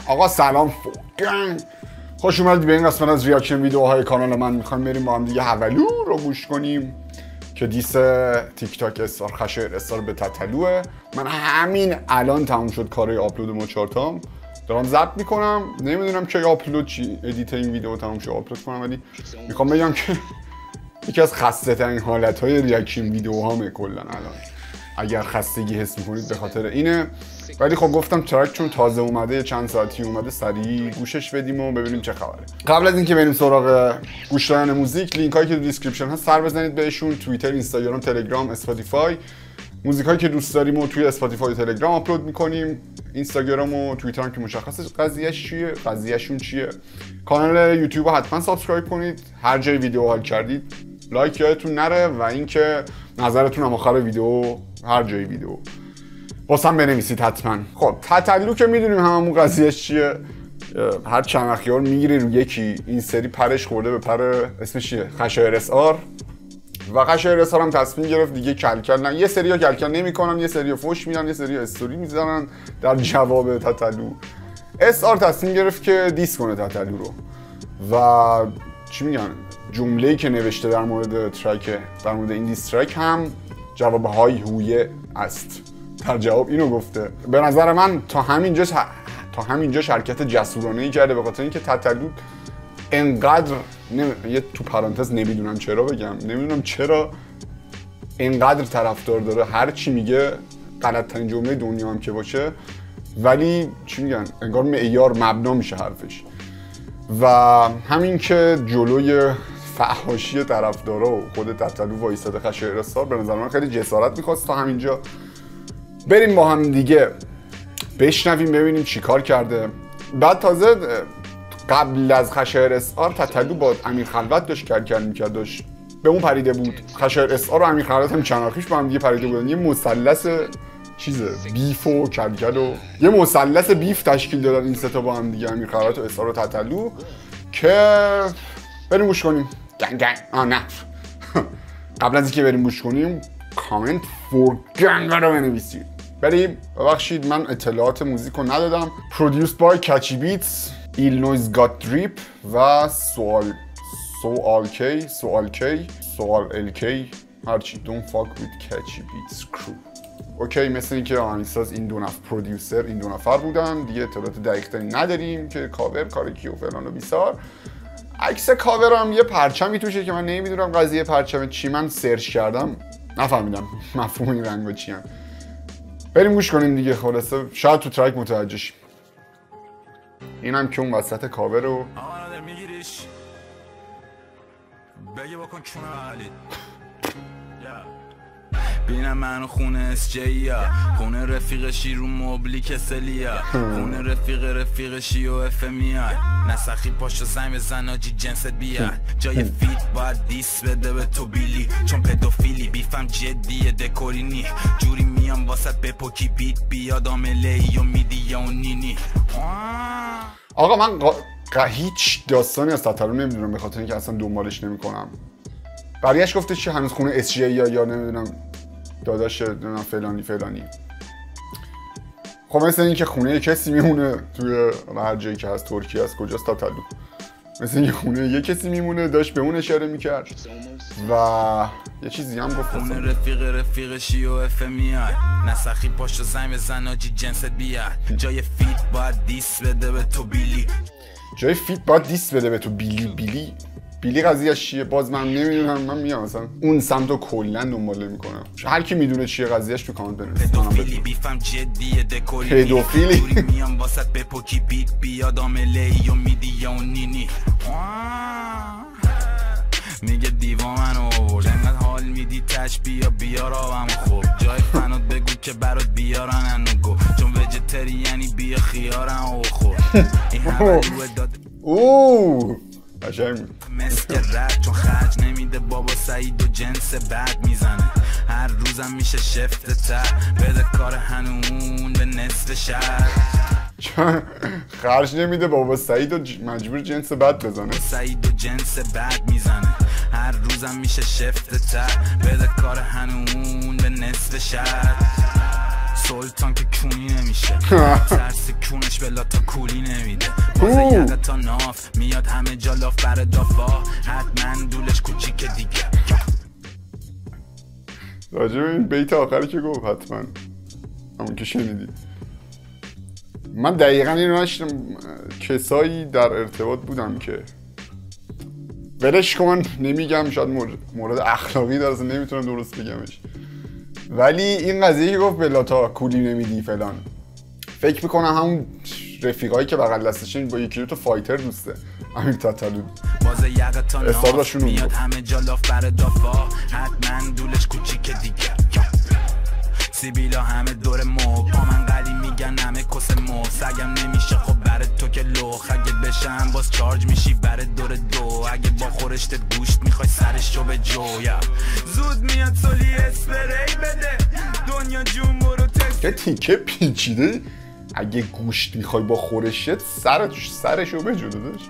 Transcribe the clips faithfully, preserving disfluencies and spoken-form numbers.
آقا سلام فوقن خوش اومدید به این قسمت از ریاکشن ویدیوهای کانال من. میخوایم بریم با هم دیگه هولو رو گوش کنیم که دیس تیک تاک استار خشایار استار به تتلوه. من همین الان تموم شد کارهای آپلود موچارتام، دارم ضبط میکنم، نمیدونم که آپلود چی ادیت این ویدیو تموم شد آپلود کنم، ولی میخوام بگم که یکی از خسته ترین حالت های ریاکشن ویدیوهامه کلا الان. اگر خستگی حس میکنید به خاطر اینه، ولی خب گفتم ترک چون تازه اومده چند ساعتی اومده سریع گوشش بدیم و ببینیم چه خبره. قبل از اینکه بریم سراغ گوش دادن موزیک، لینک هایی که تو دیسکریپشن هست سر بزنید بهشون. توییتر، اینستاگرام، تلگرام، اسپاتیفای. موزیک هایی که دوست داریم و توی اسپاتیفای و تلگرام آپلود میکنیم. اینستاگرام و توییتر هم که مشخصه قضیهش چیه، قضیهشون چیه. کانال یوتیوب رو حتما سابسکرایب کنید. هر جای ویدیو حال کردید لایک یادتون نره و اینکه نظرتون هم آخر ویدیو هر جای ویدیو واسم بنویسید حتما. خب تتلو که میدونیم هممون قضیهش چیه. هر چند وقت یار میگیری رو یکی، این سری پرش خورده به پر اسمش چیه؟ خشایار اسار. و خشایار اسار هم تصمیم گرفت دیگه کلکل نه، یه سری ها کلکل نمیکنن، یه سری ها فوش میدن، یه سری ها استوری میزنن در جواب تتلو. اسار تصمیم گرفت که دیس کنه تتلو رو و چی میگن جمله‌ای که نوشته در مورد ترک، در مورد این دیس ترک هم جواب های هویه است. در جواب اینو گفته. به نظر من تا همینجا تا همینجا حرکت جسورانه‌ای کرده، به خاطر اینکه تتلو انقدر نمی... یه تو پرانتز نمیدونم چرا بگم نمیدونم چرا انقدر طرفدار داره، هر چی میگه غلط‌ترین جمله دنیا هم که باشه، ولی چی میگن انگار معیار مبنا میشه حرفش. و همین که جلوی فحاشی طرفدارا و خود تتلو وایساده خشایار استار، به نظر من خیلی جسارت می‌خواست تا همینجا. بریم با هم دیگه بشنویم ببینیم چی کار کرده. بعد تازه قبل از خشایار استار تتلو با امیر خلوت داشت کلکل می‌کرد، داشت به اون پریده بود. خشایار استار و امیر خلوت هم چند وقت با هم دیگه پریده بودن، یه مثلث چیزه بیف و کلکل و یه مثلث بیف تشکیل دادن این سه تا با هم دیگه، امیر خلوت و استار و تتلو. که بریم گوش کنیم. گنگ گنگ آ نه قبل از اینکه بریم گوش کنیم کامنت فور گنگ رو بنویسید. بریم. ببخشید من اطلاعات موزیک رو ندادم. پرودیوس بای کچی بیتس، ایلنویز گات دریپ و سوال سوال کی سوال کی سوال ال کی هرچی دون فاک وید کچی بیتس کرو. اوکی، مثل اینکه آهنگساز این دو نفر پرودیوسر این دو نفر بودن دیگه. اطلاعات دقیق‌تری نداریم که کاور کار کی و فلان و بیسار. عکس کاور هم یه پرچمی توشه که من نمیدونم قضیه پرچم چی، من سرچ کردم نفهمیدم مفهوم این رنگا چی هم. بریم گوش کنیم دیگه. خلاصه شاید تو ترک متوجه شیم. اینم که اون وسط کاور رو میگیریش بگی بکن کنه بینم منو خونه اس جی خونه رفیقشی رو مبلی کسلیا خونه رفیق رفیقشی و اف میای نسخی پاشو زنگ بزن آجی جنست بیاد جای فیت باید دیس بده به تو بیلی چون پدوفیلی بیفم جدیه دکورینی جوری میام واسط بپوکی بیت بیاد آمله و میدی و نینی. آقا من قا... هیچ داستانی از تتلو نمیدونم، به خاطر اینکه اصلا دنبالش نمیکنم. بقیه‌اش گفتش که هنوز خونه اس جی یا یا نمیدونم داداش نمیدونم فلانی فلانی. خب مثل این که خونه کسی میمونه توی هر جایی که هست، ترکیه هست کجاست تتلو، مثل این که خونه یه کسی میمونه، داشت به اون اشاره میکرد و یه چیزی هم گفت خونه رفیق رفیقشی و اف میای نسخی پاشو زنگ بزن آجی جنست بیاد جای فیت باید دیس بده به تو بیلی جای فیت باید دیس بده به تو بیلی بیلی بیلی قضیهش چیه باز من نمیدونم. من میام مثلا اون سمتو کلا دنبال نمیکنم. هر کی میدونه چیه قضیهش تو کامنت بنویسه. پدوفیلی بیفم جدیه دکوری پدوفیلی میام واسط بپوکی بیت بیاد آمله و میدی و نینی میگه دیوا منو آورد انقدر حال میدی تش بیا بیا راهم خوب جای فنات بگو که برات بیارن انو چون وجتری یعنی بیا خیارن و خوب این همه داد اوه قشنگ مثل رد چون خرج نمیده بابا سعید و جنس بد میزنه هر روزم میشه شفت تر بده کار هنون به نصف شهر چون خرج نمیده بابا سعید و مجبور جنس بد بزنه سعید و جنس بد میزنه هر روزم میشه شفت تر بده کار هنون به نصف شهر سلطان که کونی نمیشه ترس کونش بلا تا کولی نمیده بازه یقه تا ناف میاد همه جا لاف بر دافا حتما دولش کوچیک دیگه راجع به این بیت آخری که گفت حتما همون که شنیدی من دقیقا این رو نشیدم کسایی در ارتباط بودم که ولش کن من نمیگم شاید مورد, مورد اخلاقی داره نمیتونم درست بگمش ولی این قضیه که گفت بلا تا کولی نمیدی فلان فکر میکنم همون رفیقایی که بغل دستشین با یکی دو تا فایتر دوسته امیر تتلو بازه یقه تا ناف میاد همه جا لاف بر دافا حتما دولش کوچیک دیگه سیبیلا همه دور مو پا من قلی میگن همه کس مو سگم نمیشه خب بر تو که لخ اگه بشم باز چارج میشی بر دور دو اگه با خورشتت گوشت میخوای سرشو به جو زود میاد سولی اسپری بده دنیا جون برو تست که تیکه پیچیده اگه گوشت میخوای با خورشت سرش سرشو به جو داداش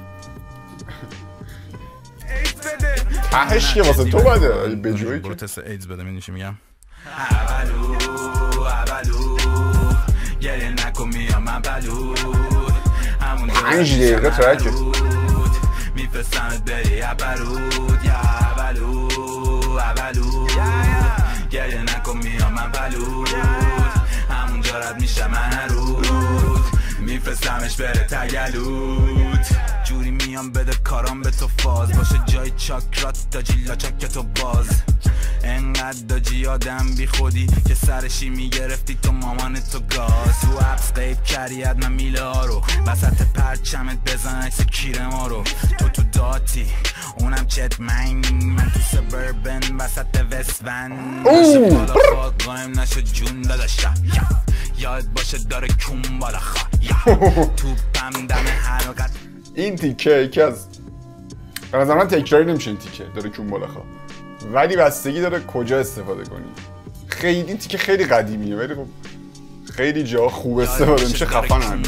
تهش که واسه تو بده به جوی برو تست ایدز بده میدونی چی میگم اولو اولو گریه نکن میام اولو همون پنج دقیقه ترکه میفرستمت بری اولود یا اولو اولو گریه نکن میام اولود همونجا رد میشه من هرود میفرستمش بره تگلود جوری میام بده کارام به تو فاز باشه جای چاکرات داجی لاچک تو باز انقدر داجی آدم بی خودی که سرشی میگرفتی تو مامان تو گاز تو اپس قیب کردی حتما میله ها رو وسط پرچمت بزن عکس کیره ما رو تو تو داتی اونم چت مینگ من تو سبربن وسط وستون باشه بالا خواهد قایم نشو جون داداشا یاد باشه داره کون بالا خواه توپم دم حلقت این تیکه یکی از به نظر من تکراری نمیشه این تیکه داره کون بالا خواه ولی بستگی داره کجا استفاده کنی خیلی این تیکه خیلی قدیمیه ولی خب خیلی جا خوب استفاده میشه خفن هنوز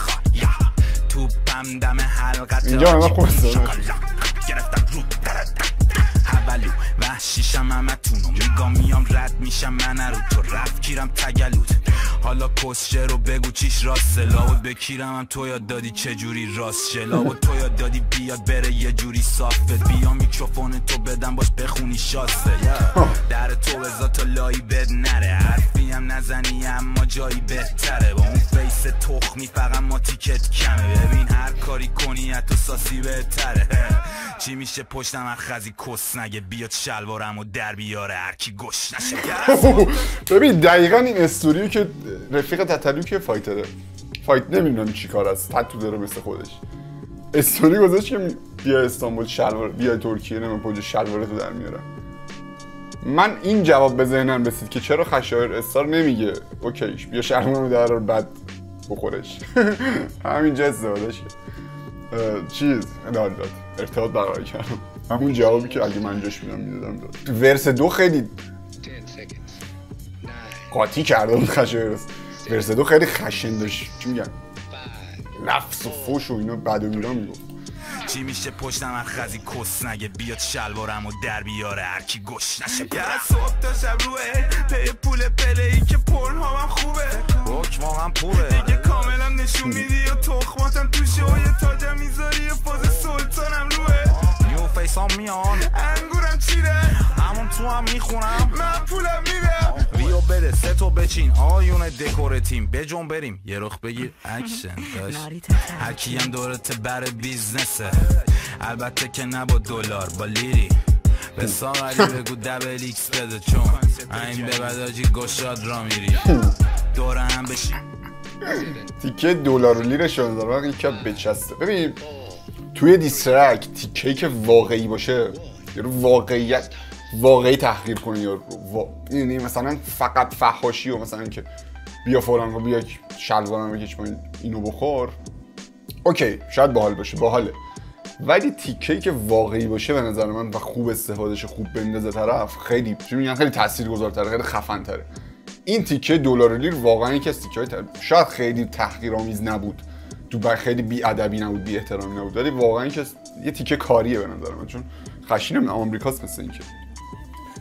اینجا من خوب استفاده اولو وحشیشم همه تونو میگا میام رد میشم من رو تو رفت کیرم تگلود حالا کسچه رو بگو چیش راسته لابد بکیرم هم تو یاد دادی چجوری راست شه لابد تو یاد دادی بیاد بره یه جوری صافت بیا میکروفون تو بدم باش بخونی شاسته در تو بزا تا لایی بد نره حرفی هم نزنی اما جایی بهتره با اون فیس تخمی فقط ما تیکت کمه ببین هر کاری کنی حتی ساسی بهتره چی میشه پشتم هر خزی کس نگه بیاد شلوارم و در بیاره هرکی گوش نشه ببین دقیقا این استوریو که رفیق تتلو که فایتره فایت نمیدونم چی کار است تتو داره مثل خودش استوری گذاشت که بیا استانبول شلوار بیا ترکیه نمیم پوجه شلوار تو در میارم من این جواب به ذهنم رسید که چرا خشایار استار نمیگه اوکیش بیا شلوارمو در رو بعد بخورش همینجا استفادهش چیز ادال داد ارتباط برقرار کردم همون جوابی که اگه من جاش میدم میدادم داد ورس دو خیلی قاطی کرده بود خشایار ورس دو خیلی خشن داشت چی میگن نفس و فوش و اینا بعد و بیرا میگفت چی میشه پشتم هر خزی کس نگه بیاد شلوارم و در بیاره هرکی گوش نشه یه صبح تا شب روه پی پول پله ای که پرن ها هم خوبه روک ما هم پوره دیگه کاملا نشون میدی و تخماتم توشه و یه تاجم میذاری و فاز سلطانم روه نیو فیس هم میان انگورم چیره همون تو هم میخونم من پولم میدم ویو بده سه تو بچین آیون دکور تیم بجون بریم یه رخ بگیر اکشن داشت هرکی هم دورت بر بیزنسه البته که نه با دلار با لیری به ساغری بگو دبل ایکس بده چون این به بداجی گشاد را میری دوره هم بشی تیکه دلار و لیر شده داره یکی بچسته ببین توی دیسترک تیکه که واقعی باشه یارو واقعیت واقعی تحقیر کنه یا وا... یعنی مثلا فقط فحاشی و مثلا که بیا فلان و بیا شلوارم بکش با اینو بخور اوکی شاید باحال باشه باحاله ولی تیکه‌ای که واقعی باشه به نظر من و خوب استفادهش خوب بندازه طرف خیلی چی میگن خیلی تاثیرگذارتره خیلی خفن‌تره این تیکه دلار لیر واقعا یکی از تیکه‌های تر... شاید خیلی تحقیرآمیز نبود تو خیلی بی ادبی نبود بی احترامی نبود ولی واقعا که یه تیکه کاریه به نظر من چون خشینم آمریکاست مثل این که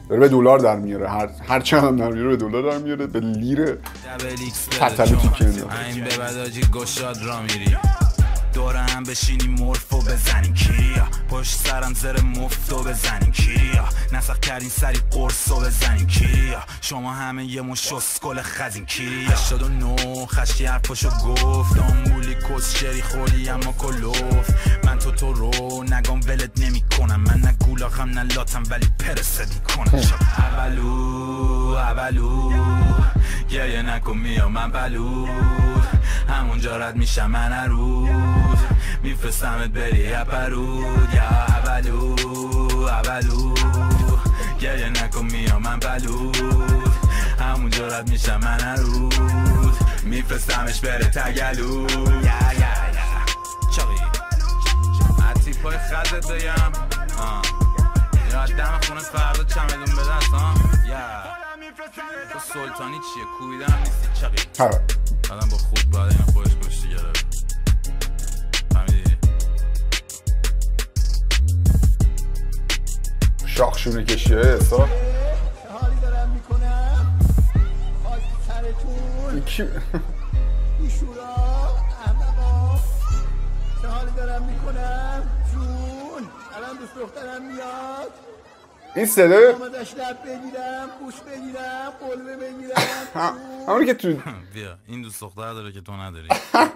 داره به دلار در میاره، هر هر چند هم در میاره به دلار در میاره، به لیر تتلو تیکه این به بداجی گشاد را میری دوره هم بشینی مورفو بزنین کیریا پشت سرم زر مفتو بزنین کیریا نسخ کردین سری قرصو بزنین کیریا شما همه یه مشوس گل خزین کیریا هشتاد و نه خشی حرفاشو گفت آمبولی کسچری خوری اما کلوف من تو تو رو نگام ولت نمی کنم من نه گولاخم نه لاتم ولی پرسدی کنم اولو اولو گریه نکن میام من بلو همونجا رد میشم من عروض میفرستمت بری اپرود یا اولو اولو گریه نکن میام من بلود همونجا رد میشم من عروض میفرستمش بره تگلو یا یا یا چاقی عطی پای خزت بگم یا دم خونه فردا چمدون به دست ها یا تو سلطانی چیه کوبیدم نیستی چاقی آدم با خود باید این خودش کشتی گرفت فهمیدی؟ شاخشونه کشیه احسا چه حالی دارم میکنم خاک سرتون کی بیشورا احمقا چه حالی دارم میکنم جون الان دوست دخترم میاد این صدای آمدش لب بگیرم بوش بگیرم قلبه بگیرم همونی که تو بیا این دوست دختر داره که تو نداری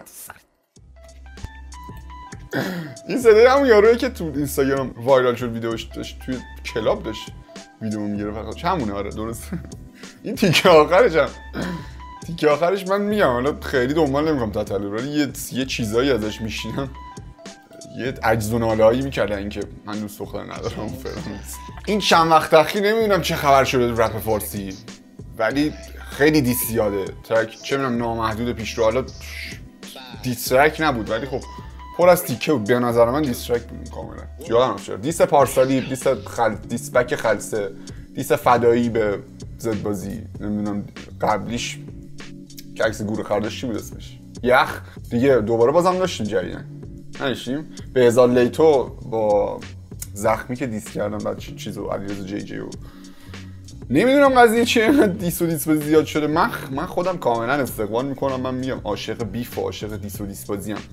این صدای همون یارویی که تو اینستاگرام وایرال شد ویدیوش داشت توی کلاب داشت ویدیو میگیره فقط همونه. آره درست. این تیکه آخرش هم تیکه آخرش من میگم حالا خیلی دنبال نمیکنم تتلو ولی یه یه چیزایی ازش میشینم یه عجز و ناله‌ای میکردن اینکه من دوست دختر ندارم فلان. این چند وقت اخیر نمیدونم چه خبر شده تو رپ فارسی ولی خیلی دیس زیاده ترک چه میدونم نامحدود پیش رو حالا دیس ترک نبود ولی خب پر از تیکه بود به نظر من دیس ترک بود کاملا یادم نمیاد دیس پارسالی دیس خل دیس بک خلسه دیس فدایی به زد بازی نمیدونم قبلیش که عکس گور خردش چی بود اسمش یخ دیگه دوباره بازم داشتیم جریان نشیم به هزار لیتو با زخمی که دیس کردم بعد چیزو علیرضا جی جی و نمیدونم قضیه چیه دیس و دیس بازی زیاد شده من من خودم کاملا استقبال میکنم من میگم عاشق بیف و عاشق دیس و دیس بازی ام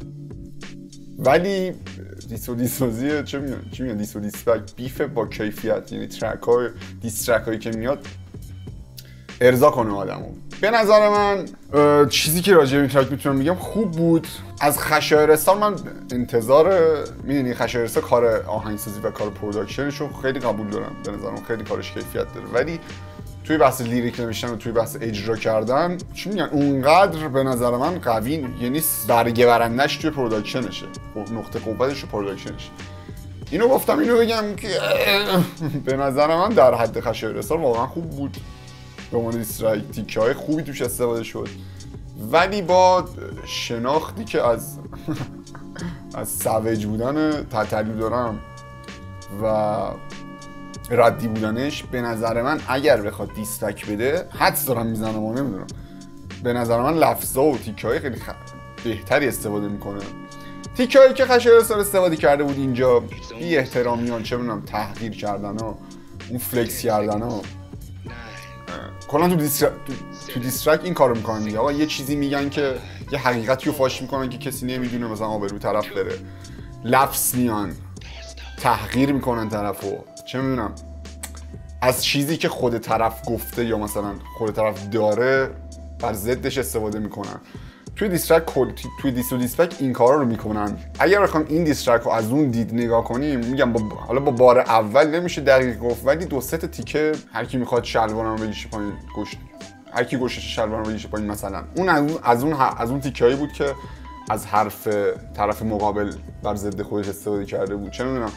ولی دیس و دیس بازی چه میگن چی میگن دیس و دیس بک بیف با کیفیت یعنی ترک های دیس ترک هایی که میاد ارضا کنه آدمو به نظر من چیزی که راجع به این ترک میتونم بگم خوب بود از خشایرستان من انتظار میدونی خشایرستان کار آهنگسازی و کار پروداکشنش رو خیلی قبول دارم به نظرم خیلی کارش کیفیت داره ولی توی بحث لیریک نوشتن و توی بحث اجرا کردن چی میگن اونقدر به نظر من قوی یعنی برگه برندش توی پروداکشنشه نقطه قوتش تو پروداکشنشه اینو گفتم اینو بگم که به نظر من در حد خشایرستان واقعا خوب بود به عنوان دیسترک تیکه های خوبی توش استفاده شد ولی با شناختی که از از سوج بودن تتلو دارم و ردی بودنش به نظر من اگر بخواد دیسترک بده حدس دارم میزنم و نمیدونم به نظر من لفظا و تیکه های خیلی خ... بهتری استفاده میکنه تیکه هایی که خشایرستان استفاده کرده بود اینجا بی احترامیان چه میدونم تحقیر کردن و اون فلکس کردن و کلا تو دیسترک تو, تو دیسترک این کارو میکنن دیگه آقا یه چیزی میگن که یه حقیقتی رو فاش میکنن که کسی نمیدونه مثلا آبرو طرف بره لفظ میان تحقیر میکنن طرفو چه میدونم از چیزی که خود طرف گفته یا مثلا خود طرف داره بر ضدش استفاده میکنن توی دیسترک کل توی دیس و دیسپک این کارا رو میکنن اگر بخوام این دیسترک رو از اون دید نگاه کنیم میگم با حالا با بار اول نمیشه دقیق گفت ولی دو سه تا تیکه هر کی میخواد شلوارم رو بکشه پایین گوشت هر کی گوشش شلوارم رو بکشه پایین مثلا اون از اون از اون از اون تیکه‌ای بود که از حرف طرف مقابل بر ضد خودش استفاده کرده بود چه میدونم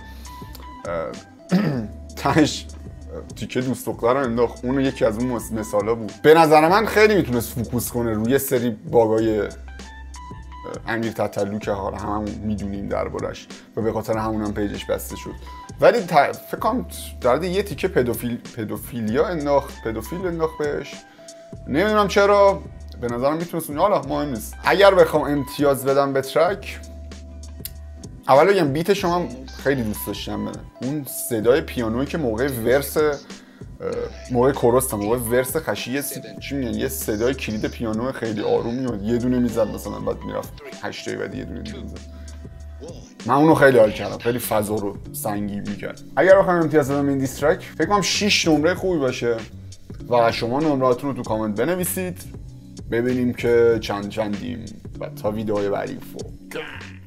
تاش تیکه دوست دختر رو انداخت اون یکی از اون مثالا بود به نظر من خیلی میتونست فوکوس کنه روی سری باگای امیر تتلو که حالا هممون میدونیم دربارش و به خاطر همون هم پیجش بسته شد ولی تا... فکر کنم در یه تیکه پدوفیل پدوفیلیا انداخت پدوفیل انداخت بهش نمیدونم چرا به نظرم میتونست اون حالا مهم نیست اگر بخوام امتیاز بدم به ترک اول بگم بیت شما خیلی دوست داشتم بدم اون صدای پیانویی که موقع ورس موقع کورس موقع ورس خشی یه س... چی میگن یه صدای کلید پیانو خیلی آروم میاد، یه دونه میزد مثلا بعد میرفت هشت تایی بعد یه دونه میزد. من اونو خیلی حال کردم، خیلی فضا رو سنگین میکرد. اگر بخوام امتیاز بدم این دیسترک فکر کنم شش نمره خوبی باشه و شما نمراتون رو تو کامنت بنویسید ببینیم که چند چندیم و تا ویدیوهای بعدی فو